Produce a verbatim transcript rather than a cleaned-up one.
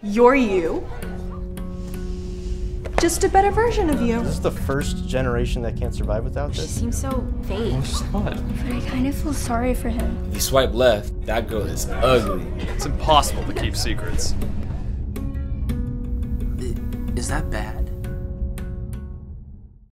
You're you. Just a better version of you. This is the first generation that can't survive without She this. seems so fake. What? But I kind of feel sorry for him. If you swipe left, that girl is ugly. It's impossible to keep secrets. Is that bad?